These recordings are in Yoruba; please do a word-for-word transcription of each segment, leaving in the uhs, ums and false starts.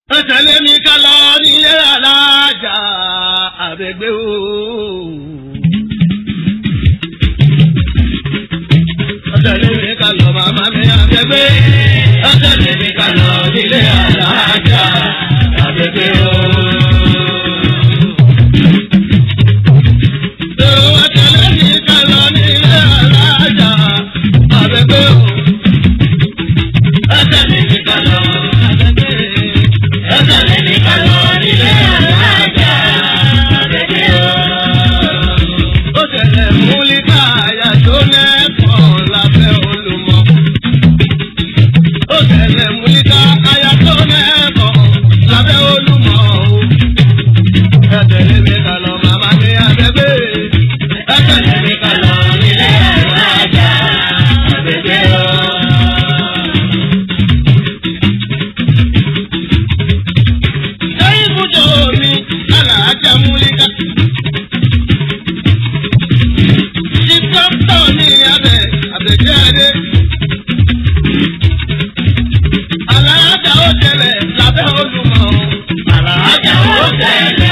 Ọ̀tẹ̀lẹ̀ mi ká lọ nílé alájà Àbẹ̀gbé o. Ọ̀tẹ̀lẹ̀ mi ká lọ màmá mi Àbẹ̀gbé. Ọ̀tẹ̀lẹ̀ mi ká lọ nílé alájà Àbẹ̀gbé o. Ọ̀tẹ̀lẹ̀ mi ká lọ nílé alájà Àbẹ̀gbé o. Ọ̀tẹ̀lẹ̀ mi ká lọ. Ọ̀tẹ̀lẹ̀ mi ká lọ nílé alájà Àbẹ̀gbé o. Ọ̀tẹ̀lẹ̀ múlíkà àyà tó lẹ́kọ̀ọ́ lábẹ́ Olúmọ. Ọ̀tẹ̀lẹ̀ múlíkà àyà tó lẹ́kọ̀ọ́ lábẹ́ Olúmọ. Ọ̀tẹ̀lẹ̀ mi ká lọ màmá mi Àbẹ̀gbé. Ọ̀tẹ̀lẹ̀ mi ká lọ nílé alájà Àbẹ̀gbé o. Múlíkà. Ṣé dókítà ní abẹ Àbẹ̀jáde? Àlàájá ó tẹ̀lé lábẹ́ Olúmọ. Àlàájá ó tẹ̀lé.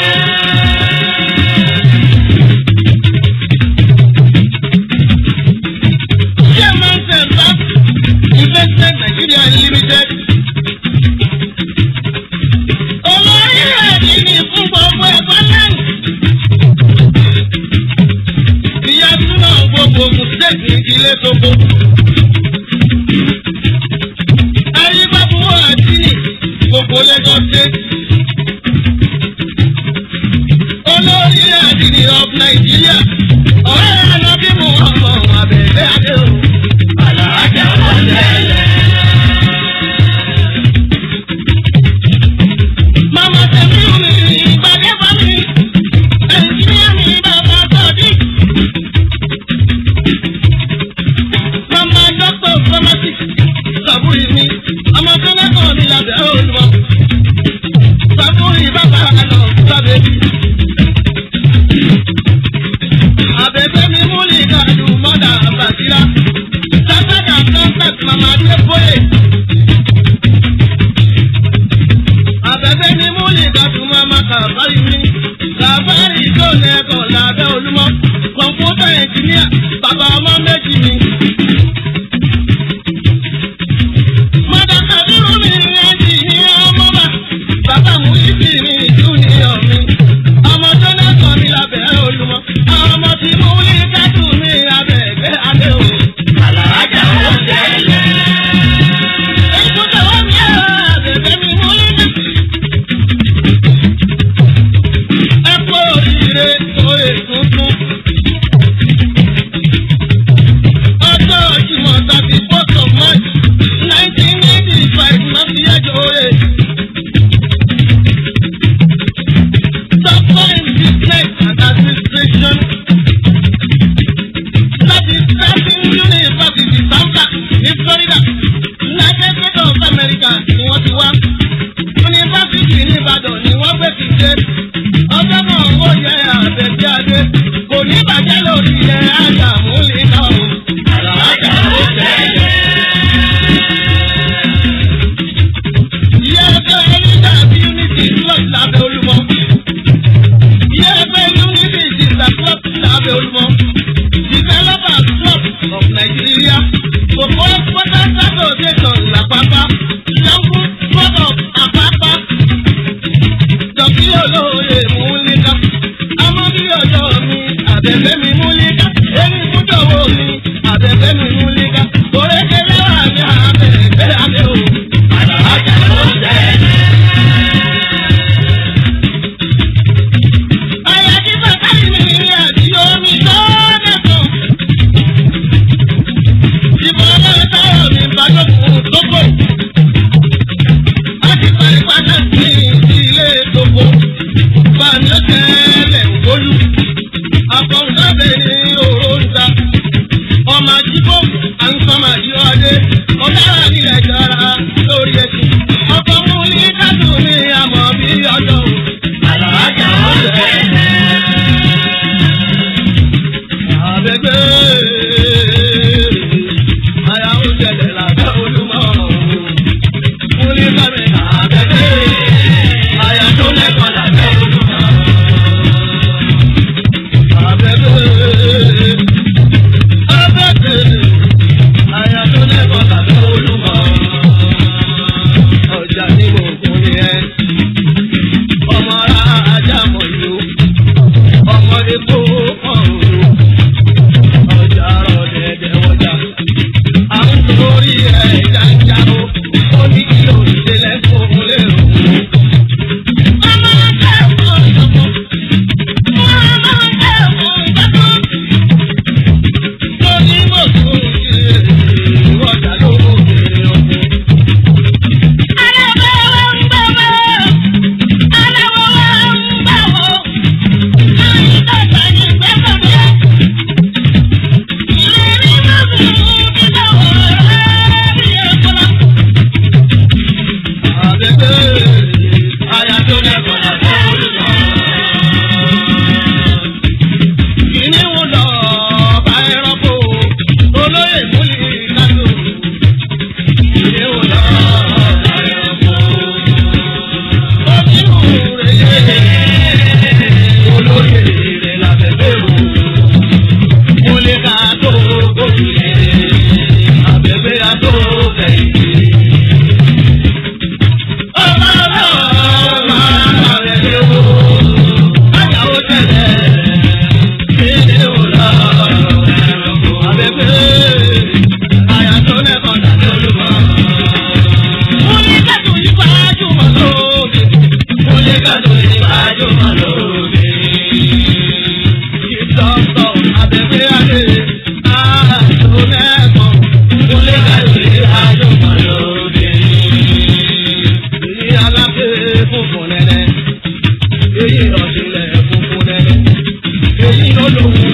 Chairman Central Investment Nigeria Limited. Olórí ẹ̀dín ní fún gbogbo ẹ̀kọ́ lẹ́yìn. Ìyá túnà gbogbo mùsùlùmí ìdílé tókó. Ayébábúwọ̀ àdínì gbogbo Lagos State. Olórí àdínì of Nigeria. Ọ̀rẹ́ Ànábì Muhammad Àbẹ̀gbé Adé o. Àlàájá ó tẹ̀lé. Mama tẹ̀mí mi ìgbàdé bá mi. Ẹ̀ǹtíníà mi bàbá Sọ́ọ̀dí. Mama doctor pharmacist Sàbúrì mi. Ọmọ Sẹ́nẹ́kọ̀ mi lábẹ́ Olúmọ. Sàbúrì bàbá àlọ́ sábẹ́. Àbẹ̀gbé mi múlíkà lu mọ́dà Bàṣírá. Sátádà contact Mama Adébóyè. Àbẹ̀gbé mi múlíkà lu Mama Kàfárí mi. Kàfárí tó lẹ́kọ̀ọ́ lábẹ́ Olúmọ. Kọ̀ǹpútà ẹ̀ńjìníà bàbá ọmọ méjì mi. Mọ́dà Kàbírù mi ẹ̀ńjìníà ọmọ bá. Bàbá Mùsíkì mi júnìọ̀ mi. Ọmọ tó lẹ́kọ̀ọ́ mi lábẹ́ Olúmọ. Ọmọ tí múlíkà tù mí Àbẹ̀gbé Adé o. Àlàájá ó tẹ̀lé. Ìkútẹ̀ wọ́n mi ẹ̀ Àbẹ̀gbé mi múlíkà. Ẹ kú oríire oyè tuntun. Ọjọ́ Jímọ̀ thirty first of March nineteen eighty five náà fi ẹjọ́ oyè. Doctor in Business and Administration. Láti Starting University Tampa ní Florida. United States of America ni wọ́n ti wá. Yunifásitì ní Ìbàdàn ni wọ́n gbé ti dé. Ọjọ́ náà ó yẹ Àbẹ̀gbé Adé. Kò ní bàjẹ́ lórí ẹ̀ àjà múlíkà o. Àlàájá ó tẹ̀lé. Ìyá ẹgbẹ́ Onídà Unity Club lábẹ́ Olúmọ. Ìyá ẹgbẹ́ Unity Sister Club lábẹ́ Olúmọ. Developers Club of Nigeria. Gbogbo Exporters Association l'Àpápá. Yanku Club of Àpápá. Dọ̀kí olóye múlíkà. Ọmọ bí ọjọ́ mi Àbẹ̀gbé mi múlíkà. Èmi fújọ́wọ́ mi Àbẹ̀gbé mi múlíkà. Orékèlè wà ní Àbẹ̀gbé Adé o. Àlàájá ó tẹ̀lé. Àyàjí bàtàrí mi àti omi tó dẹ̀kọ̀. Ìbọn ọlọ́run táwọn mi bàjọ́kùn tókò. Láti parí pátá sí ilé tókò. Bàmí ó tẹ̀lé olú. Àfọ̀nsábẹ̀ ní òróǹta. Ọmọ àjíbọ̀ àǹsọ̀mọ̀ àjíwájú. Ọ̀daràn ní ẹ̀jára lórí ẹ̀sìn. Ọkọ̀ múlíkà tù mí àmọ́ bí ọjọ́ o. Àlàájá ó tẹ̀lé. Àbẹ̀gbé àyà ó tẹ̀lé lábẹ́ Olúmọ. Múlíkà mi Àbẹ̀gbé. funfun nẹ́nẹ́. Èyí lọ sílẹ̀ funfun nẹ́nẹ́. Èyí ló lòun